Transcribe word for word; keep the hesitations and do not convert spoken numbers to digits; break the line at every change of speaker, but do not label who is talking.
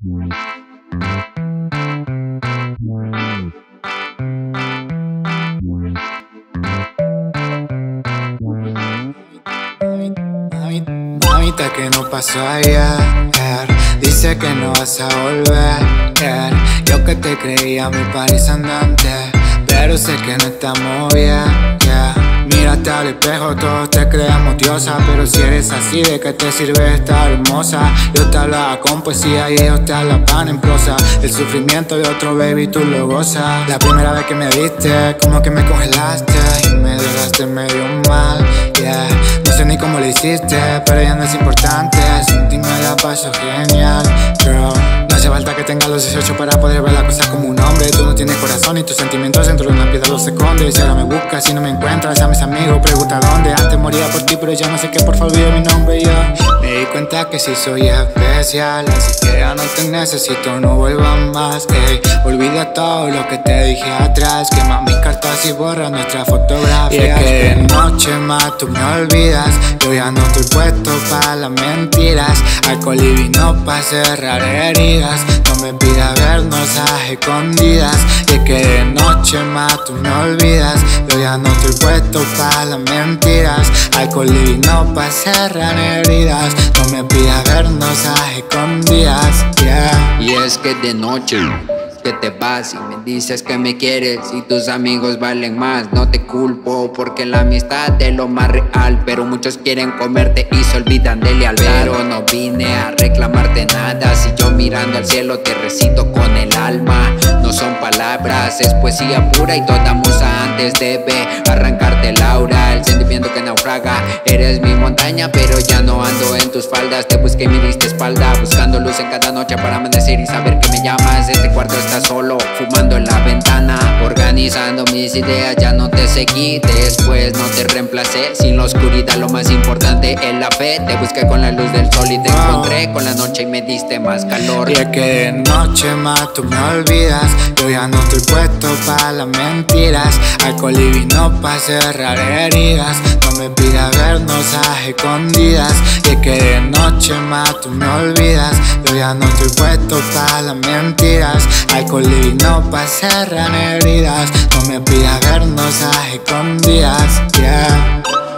Mamita, que no pasó ayer, dice que no vas a volver. Yo que te creía mi país andante, pero sé que no estamos bien, yeah. Mírate al espejo, todos te creemos diosa, pero si eres así, ¿de qué te sirve estar hermosa? Yo te hablaba con poesía y ellos te hablaban en prosa. El sufrimiento de otro baby tú lo gozas. La primera vez que me viste, como que me congelaste y me dejaste medio mal, yeah. No sé ni cómo lo hiciste, pero ya no es importante. Sin ti me la paso genial, girl. No hace falta que tengas los dieciocho para poder ver las cosas como un hombre. Tú no tienes corazón y tus sentimientos dentro de una piedra los escondes. Si ahora me buscas y no me encuentras, a mis amigos pregunta dónde. Antes moría por ti, pero ya no sé qué, por favor olvida mi nombre. Yo me di cuenta que sí soy especial, así que ya no te necesito, no vuelvas más, ey. Olvida todo lo que te dije atrás, quema mis cartas y borra nuestra fotografía. Y es que de noche más tú me olvidas, yo ya no estoy puesto para las mentiras. Alcohol y vino pa' cerrar heridas, no me pidas vernos a escondidas. Y es que de noche más tú me olvidas, yo ya no estoy puesto para las mentiras. Alcohol y vino pa' cerrar heridas, no me pidas vernos a escondidas, yeah.
Y es que de noche que te vas y me dices que me quieres y tus amigos valen más. No te culpo porque la amistad es lo más real, pero muchos quieren comerte y se olvidan de lealtad. Pero no vine a reclamarte nada, si yo mirando al cielo te recito con el alma. No son palabras, es poesía pura y toda musa antes debe arrancarte el aura. El sentimiento que naufraga, eres mi montaña, pero ya no ando en tus faldas. Te busqué y me diste espalda, buscando luz en cada noche para amanecer y saber que me llamas. Este cuarto está solo, fumando en la ventana, organizando mis ideas, ya no te seguí, después no te reemplacé. Sin la oscuridad lo más importante es la fe. Te busqué con la luz del sol y te encontré con la noche y me diste más calor.
Y es que de noche más tú me olvidas, yo ya no estoy puesto para las mentiras. Alcohol y vino pa' cerrar heridas, no me pidas vernos a escondidas. Y es que de noche más tú me olvidas, yo ya no estoy puesto para las mentiras. Alcohol y vino pa' cerrar heridas, no me pidas vernos a escondidas, yeah.